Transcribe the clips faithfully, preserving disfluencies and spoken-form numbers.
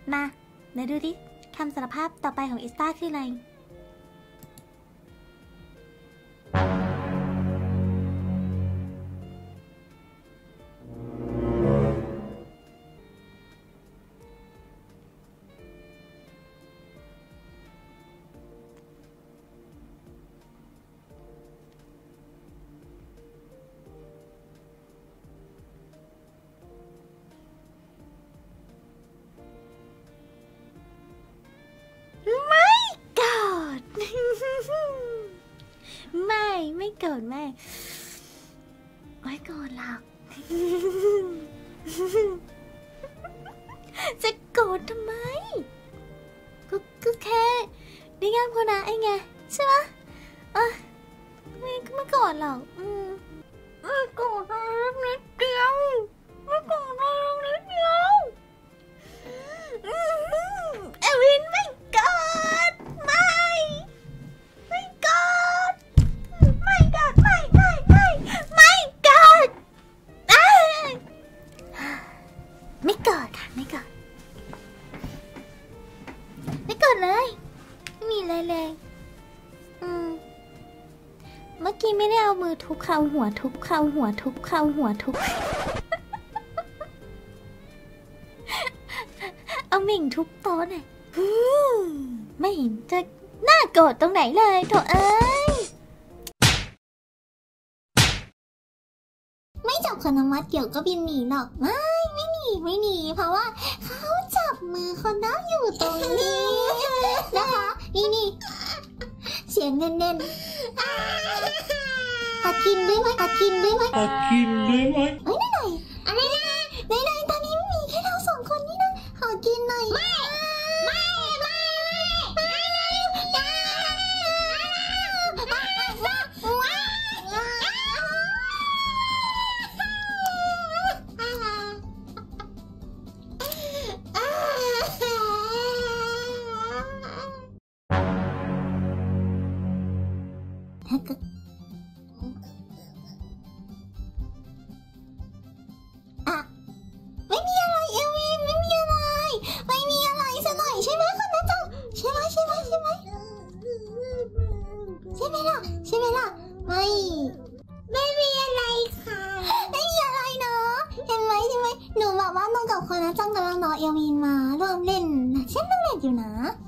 มาเดี๋ยวดูดิคำสารภาพต่อไปของอิสตาคืออะไรไม่ไม่โกรธแม่ไม่โกรธหรอกจะโกรธทำไมก็ก็แค่ได้งานพอนะไอ้ไงใช่ปะเออไม่ไม่โกรธหรอกอืมไม่โกรธอะไรนิดเดียวไม่โกรธอะไรนิดเดียวเอวินไม่โกรธไม่ไม่โกรธไม่โกรธไม่ไม่ไม่ไม่โกรธไม่โกรธค่ะไม่โกรธไม่โกรธเลยไม่มีอะไรเลยอืมเมื่อกี้ไม่ได้เอามือทุบเข่าหัวทุบเข่าหัวทุบเข่าหัวทุบเอาหมิ่งทุบโต๊ะน่ะไม่เห็นจะน่าโกรธตรงไหนเลยโถเอ้ยไม่จับคนมัดเกี่ยวก็บินหนีหรอกไม่ไม่หนีไม่หนีเพราะว่าเขาจับมือคนน้าอยู่ตรงนี้นะคะนี่นี่เสียงเน้นๆตัดกินได้ไหมตัดกินได้ไหมตัดกินได้ไหมเฮ้ยไหนอะไรนะไหนไหนตอนนี้มีแค่เราสองคนนี่นะขอกินหน่อยไม่ไม่ไม่ไม่อะไม่มีอะไรเอวินไม่มีอะไรไม่มีอะไรสักหน่อยใช่ไหมคนนั้นจังใช่ไหมใช่ไหมใช่ไหมใช่ไหมล่ะใช่ไหมล่ะไม่ไม่มีอะไรค่ะไม่มีอะไรเนาะเห็นไหมใช่ไหมหนูบอกว่าน้องกับคนนั้นจังกำลังรอเอวินมาร่วมเล่นนะฉันต้องเล่นอยู่นะ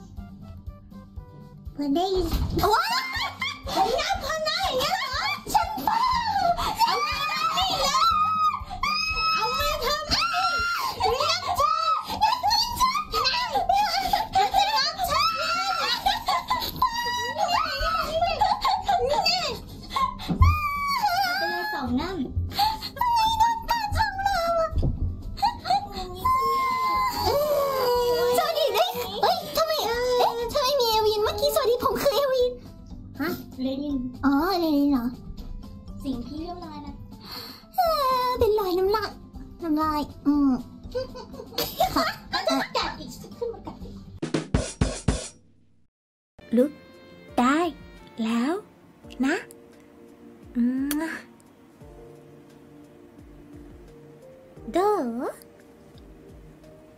เพื่อนได้ยินว้าวผมน้ำคนนั้นอย่างเงี้ยเหรอฉันเปล่าเอามาทำนี่เลยเอามาทำนี่รักจ้ารักนี่จ้ารักรักจ้านี่เป็นสองน้ำไม่ต้องตาทำเราอ่ะสวัสดีเลยเฮ้ยทำไมเอ๊ะทำไมมีเอวินเมื่อกี้สวัสดีผมคือเอวินฮะเลนินอ๋อเลนินเหรอสิ่งที่เรียบร้อยนะเออเป็นรอยน้ำลายน้ำลายอืมค่ะจะกัดอีกขึ้นมากัดอีกลุก